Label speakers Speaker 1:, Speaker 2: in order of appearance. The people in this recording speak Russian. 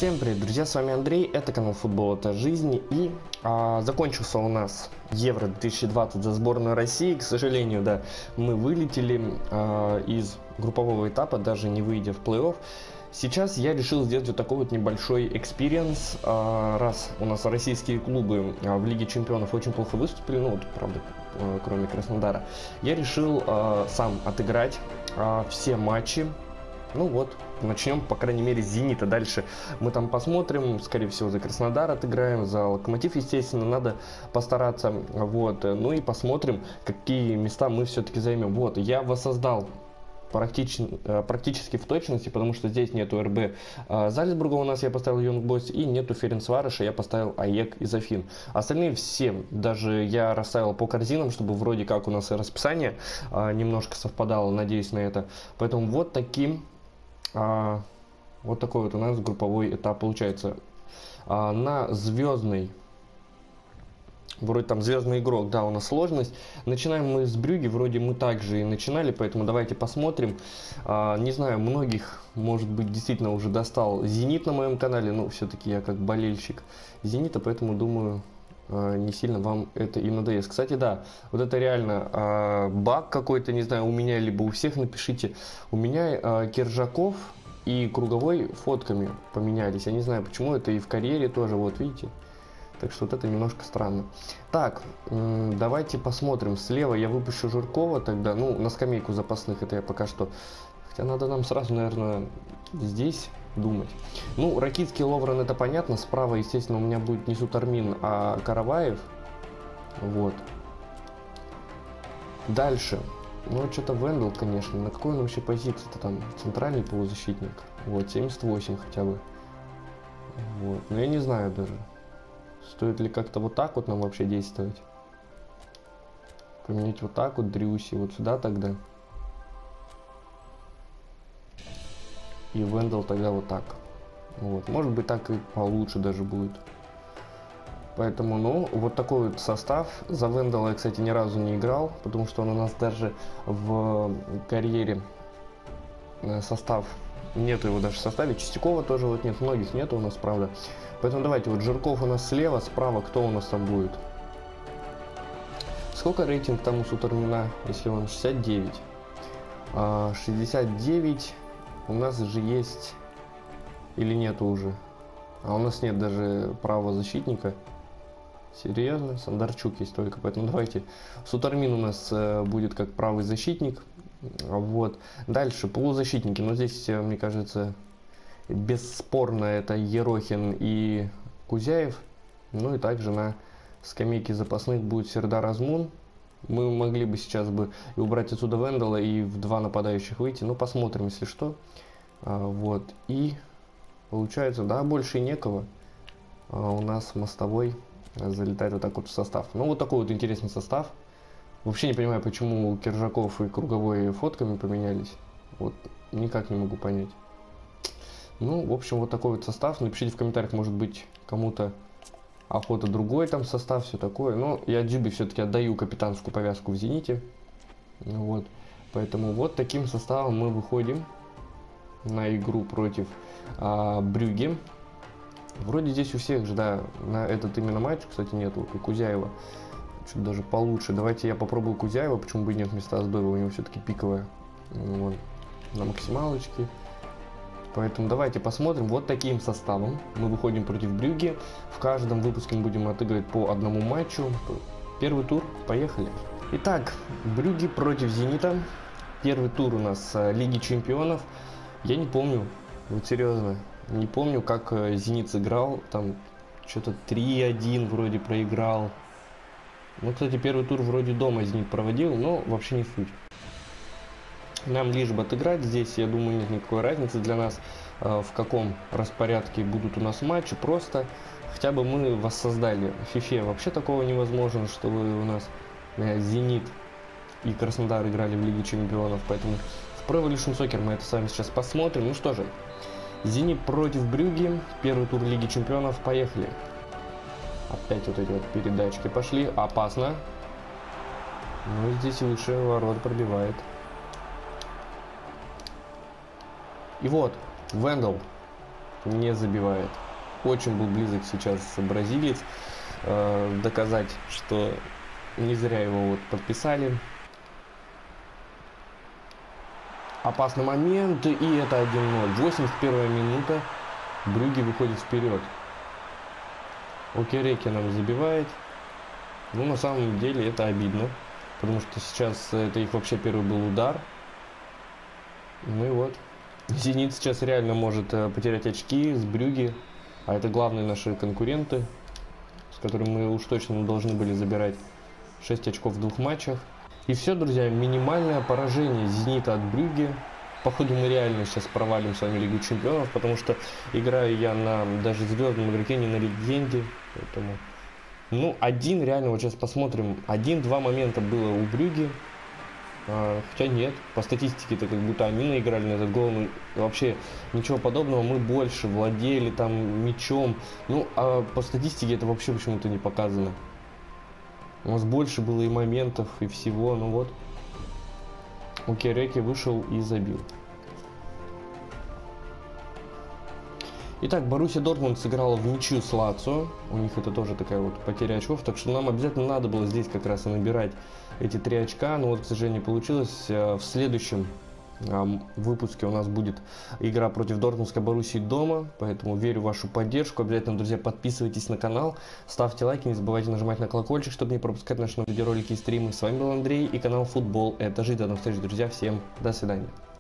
Speaker 1: Всем привет, друзья, с вами Андрей, это канал Футбол это жизнь, и закончился у нас Евро 2020 за сборную России. К сожалению, да, мы вылетели из группового этапа, даже не выйдя в плей-офф. Сейчас я решил сделать вот такой вот небольшой экспириенс, раз у нас российские клубы в Лиге Чемпионов очень плохо выступили, ну вот, правда, кроме Краснодара, я решил сам отыграть все матчи. Ну вот, начнем, по крайней мере, с Зенита. Дальше мы там посмотрим, скорее всего, за Краснодар отыграем, за Локомотив, естественно, надо постараться. Вот, ну и посмотрим, какие места мы все-таки займем. Вот, я воссоздал практически в точности, потому что здесь нету РБ Зальцбурга, у нас я поставил Young Boys, и нету Ференцвароша, я поставил АЕК и Афин. Остальные все, даже я расставил по корзинам, чтобы вроде как у нас и расписание немножко совпадало, надеюсь на это. Поэтому вот таким... вот такой вот у нас групповой этап получается. На звездный, вроде там звездный игрок, да, у нас сложность. Начинаем мы с Брюгге, вроде мы также и начинали, поэтому давайте посмотрим. Не знаю, многих, может быть, действительно уже достал Зенит на моем канале, но все-таки я как болельщик Зенита, поэтому думаю, не сильно вам это и надоест. Кстати, да, вот это реально баг какой-то, не знаю, у меня либо у всех, напишите. У меня Киржаков и Круговой фотками поменялись. Я не знаю почему, это и в карьере тоже, вот видите. Так что вот это немножко странно. Так, давайте посмотрим. Слева я выпущу Жиркова тогда, ну, на скамейку запасных, это я пока что. Хотя надо нам сразу, наверное, здесь думать. Ну, Ракитский, Ловрен, это понятно. Справа, естественно, у меня будет не Сутармин, а Караваев. Вот. Дальше. Ну, что-то Вендел, конечно. На какой он вообще позиции-то там? Центральный полузащитник. Вот, 78 хотя бы. Вот. Но я не знаю даже. Стоит ли как-то вот так вот нам вообще действовать? Поменять вот так вот Дрюси, вот сюда тогда. И Вендел тогда вот так. Вот. Может быть, так и получше даже будет. Поэтому, ну, вот такой вот состав. За Вендела я, кстати, ни разу не играл, потому что он у нас даже в карьере состав, нету его даже в составе. Чистякова тоже вот нет, многих нету у нас, правда. Поэтому давайте, вот Жирков у нас слева, справа кто у нас там будет? Сколько рейтинг там у Сутармина, если он 69? 69 у нас же есть или нету уже? А у нас нет даже правого защитника. Серьезно? Сандарчук есть только, поэтому давайте. Сутармин у нас будет как правый защитник. Вот. Дальше полузащитники. Но здесь, мне кажется, бесспорно это Ерохин и Кузяев. Ну и также на скамейке запасных будет Сердар Азмун. Мы могли бы сейчас бы и убрать отсюда Вендела и в два нападающих выйти. Но посмотрим, если что. Вот. И получается, да, больше и некого. У нас Мостовой залетает вот так вот в состав. Ну, вот такой вот интересный состав. Вообще не понимаю, почему Киржаков и Круговой фотками поменялись. Вот никак не могу понять. Ну, в общем, вот такой вот состав. Напишите в комментариях, может быть, кому-то охота другой там состав, все такое. Но я Дзюбе все-таки отдаю капитанскую повязку в Зените. Вот. Поэтому вот таким составом мы выходим на игру против Брюгге. Вроде здесь у всех же, да, на этот именно матч, кстати, нету у Кузяева. Чуть даже получше. Давайте я попробую Кузяева, почему бы и нет, вместо Азбеева, у него все-таки пиковая. Вот. На максималочке. Поэтому давайте посмотрим. Вот таким составом мы выходим против Брюгге. В каждом выпуске мы будем отыгрывать по одному матчу. Первый тур, поехали. Итак, Брюгге против Зенита. Первый тур у нас Лиги Чемпионов. Я не помню, вот серьезно, не помню, как Зенит сыграл. Там что-то 3-1 вроде проиграл. Ну, кстати, первый тур вроде дома Зенит проводил, но вообще не суть. Нам лишь бы отыграть здесь, я думаю, нет никакой разницы для нас, в каком распорядке будут у нас матчи. Просто хотя бы мы воссоздали. В FIFA вообще такого невозможно, чтобы у нас Зенит и Краснодар играли в Лиге Чемпионов. Поэтому в Pro Evolution Soccer мы это с вами сейчас посмотрим. Ну что же, Зенит против Брюгге, первый тур Лиги Чемпионов, поехали. Опять вот эти вот передачки пошли, опасно. Ну здесь выше ворот пробивает. И вот, Вендел не забивает. Очень был близок сейчас бразилец доказать, что не зря его вот подписали. Опасный момент, и это 1-0. 81 минута. Брюгге выходит вперед. Окереки нам забивает. Ну, на самом деле, это обидно. Потому что сейчас это их вообще первый был удар. Ну и вот. Зенит сейчас реально может потерять очки с Брюгге. А это главные наши конкуренты, с которыми мы уж точно должны были забирать 6 очков в 2 матчах. И все, друзья, минимальное поражение Зенита от Брюгге. Походу мы реально сейчас провалим с вами Лигу Чемпионов, потому что играю я на даже звездном игроке, не на легенде. Поэтому, ну, реально, вот сейчас посмотрим, 1-2 момента было у Брюгге. Хотя нет, по статистике-то как будто они наиграли на этот гол, ну, вообще ничего подобного, мы больше владели там мячом, ну, а по статистике это вообще почему-то не показано. У нас больше было и моментов, и всего, ну вот. Окереки вышел и забил. Итак, Боруссия Дортмунд сыграла в ничью с Лацио. У них это тоже такая вот потеря очков. Так что нам обязательно надо было здесь как раз и набирать эти 3 очка. Но вот, к сожалению, получилось. В следующем выпуске у нас будет игра против Дортмундской Боруссии дома. Поэтому верю в вашу поддержку. Обязательно, друзья, подписывайтесь на канал. Ставьте лайки. Не забывайте нажимать на колокольчик, чтобы не пропускать наши видеоролики и стримы. С вами был Андрей и канал Футбол. Это жизнь. До новых встреч, друзья. Всем до свидания.